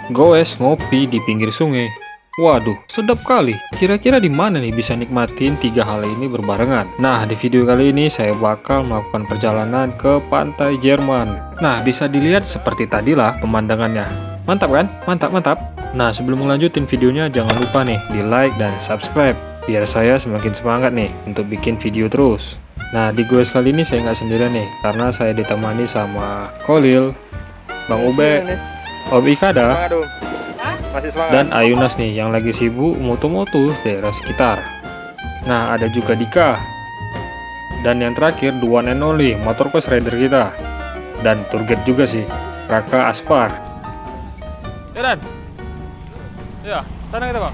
goes ngopi di pinggir sungai. Waduh, sedap kali. Kira-kira di mana nih bisa nikmatin tiga hal ini berbarengan? Nah, di video kali ini saya bakal melakukan perjalanan ke pantai Jerman. Nah, bisa dilihat seperti tadilah pemandangannya. Mantap kan? Mantap, mantap. Nah, sebelum melanjutin videonya, jangan lupa nih di like dan subscribe, biar saya semakin semangat nih untuk bikin video terus. Nah, di goes kali ini saya nggak sendirian nih, karena saya ditemani sama Kolil, Bang Ube, Om Ikada, dan Ayunas nih yang lagi sibuk moto-moto daerah sekitar. Nah, ada juga Dika. Dan yang terakhir, the one and only motor coast rider kita. Dan tour guide juga sih, Raka Aspar. Ya Dan? Ya, sana kita Bang.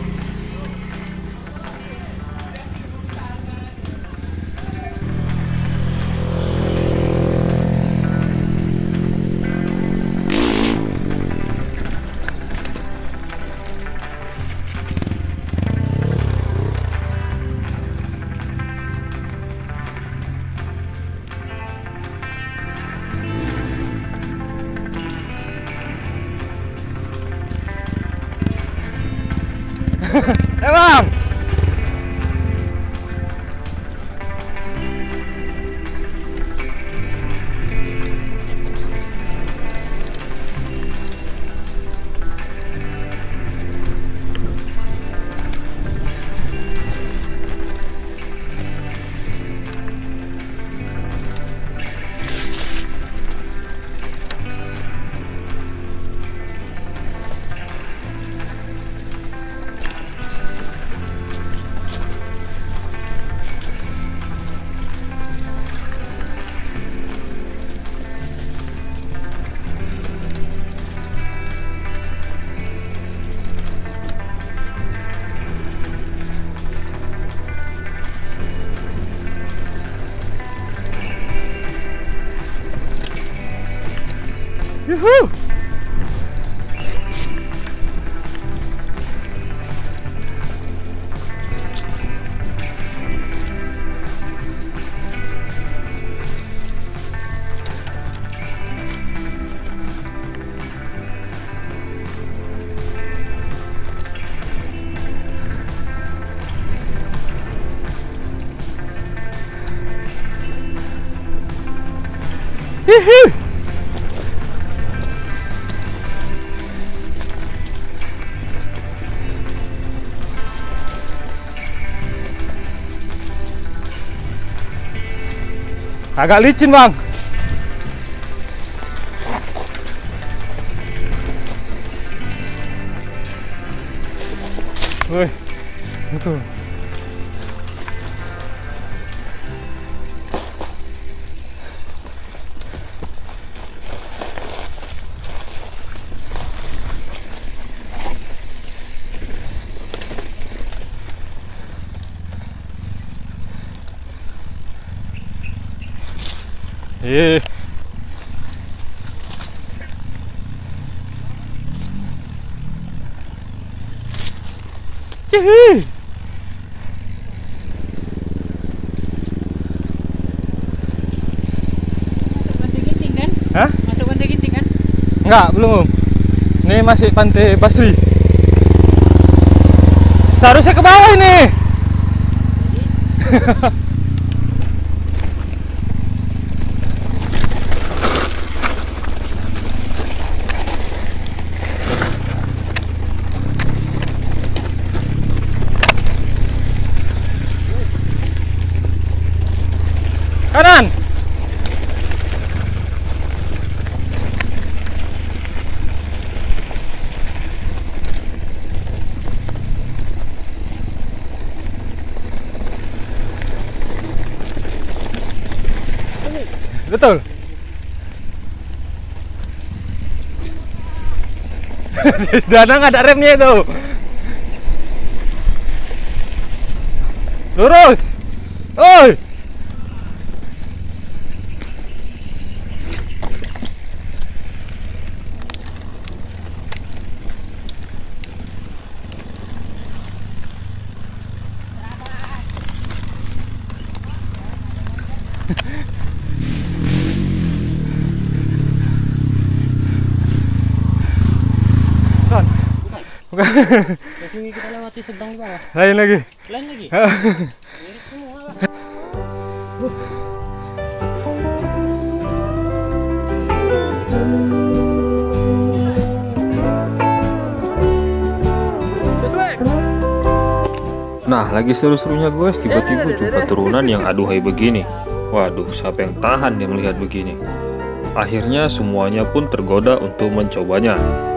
Bang. Yuhu. Hihi. Agak licin Bang. Woi, itu. Cihi. Masuk Pantai Ginting kan? Hah? Masuk Pantai Ginting kan? Enggak, belum. Ini masih Pantai Basri. Seharusnya ke bawah ini. Kanan. Betul. Danang ada remnya itu. Lurus. Oi. Bukan. Ini kita lewati seberang di bawah. Lain lagi. Lain lagi. Mirip semua lah. Nah, lagi seru-serunya guys, tiba-tiba jumpa turunan yang aduhai begini. Waduh, siapa yang tahan dia melihat begini? Akhirnya semuanya pun tergoda untuk mencobanya.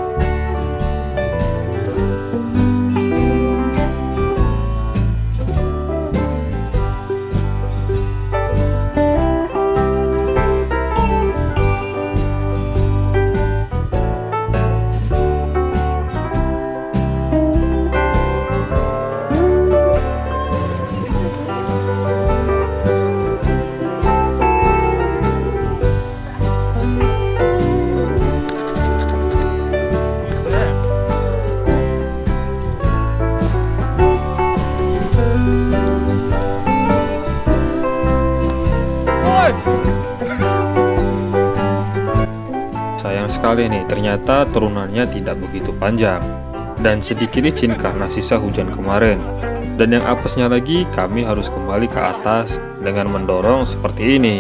Sayang sekali nih, ternyata turunannya tidak begitu panjang dan sedikit licin karena sisa hujan kemarin. Dan yang apesnya lagi, kami harus kembali ke atas dengan mendorong seperti ini.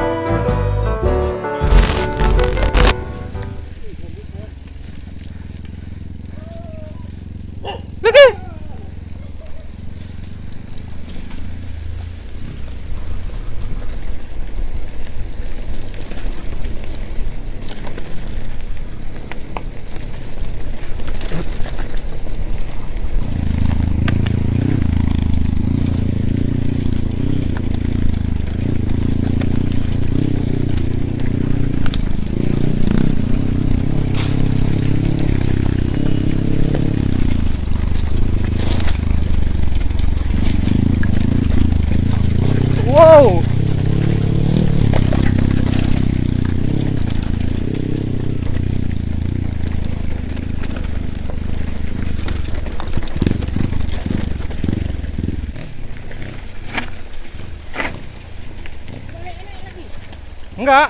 Wow. Enggak.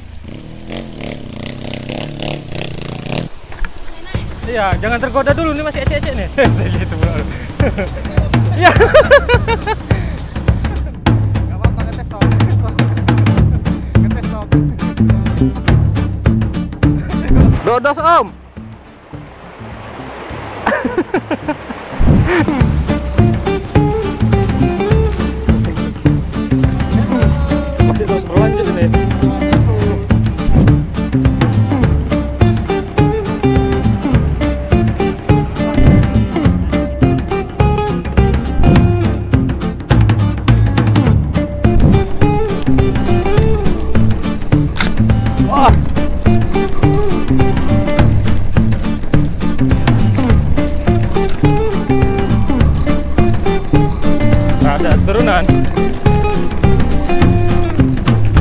Iya, jangan tergoda dulu, nih masih ecek-ecek nih. Segitu bro. Iya. Enggak apa-apa, ngetes sok. Ngetes sok. Dodos om! Masih terus berlanjut ini. Ada turunan.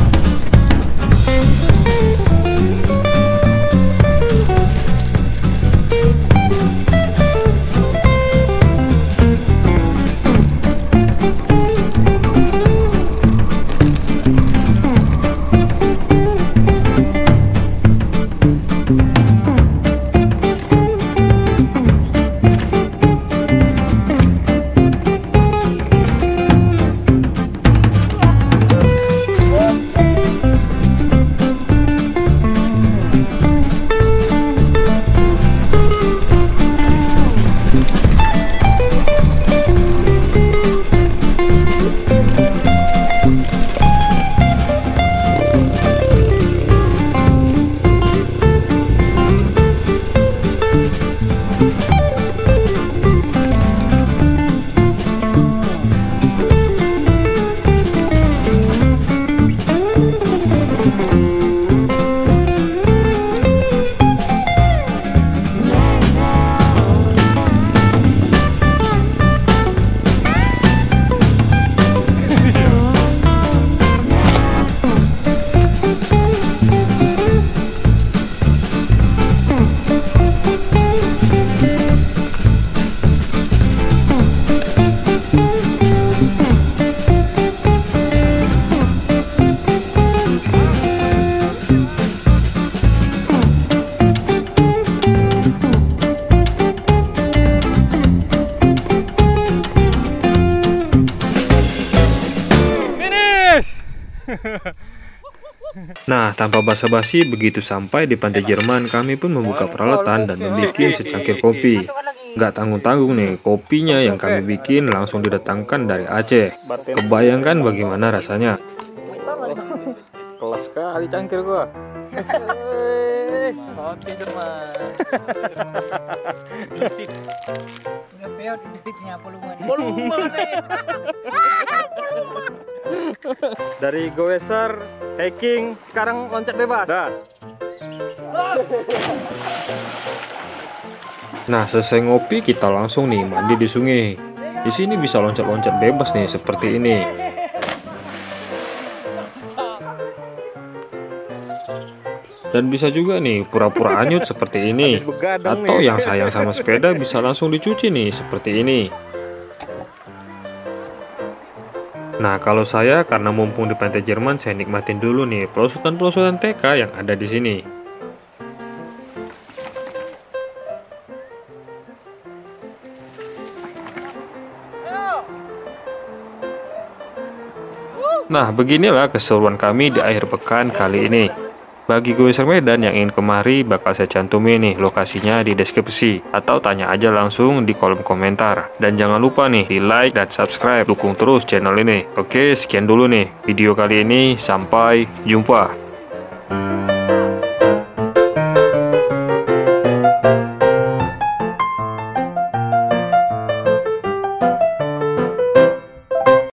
Nah, tanpa basa-basi, begitu sampai di pantai Jerman, kami pun membuka peralatan dan membuat secangkir kopi. Nggak tanggung-tanggung nih, kopinya yang kami bikin langsung didatangkan dari Aceh. Kebayangkan bagaimana rasanya? Kelas sekali cangkir gua. Kopi Jerman. Udah peot di pitnya volume. Dari goeser, hiking, sekarang loncat bebas. Dah. Nah, selesai ngopi, kita langsung nih mandi di sungai. Di sini bisa loncat-loncat bebas nih, seperti ini. Dan bisa juga nih pura-pura anyut seperti ini. Atau yang sayang sama sepeda bisa langsung dicuci nih, seperti ini. Nah, kalau saya karena mumpung di pantai Jerman, saya nikmatin dulu nih pelosotan-pelosotan TK yang ada di sini. Nah, beginilah keseruan kami di akhir pekan kali ini. Bagi goeser Medan yang ingin kemari, bakal saya cantumin nih lokasinya di deskripsi, atau tanya aja langsung di kolom komentar. Dan jangan lupa nih di like dan subscribe, dukung terus channel ini. Oke, sekian dulu nih video kali ini, sampai jumpa.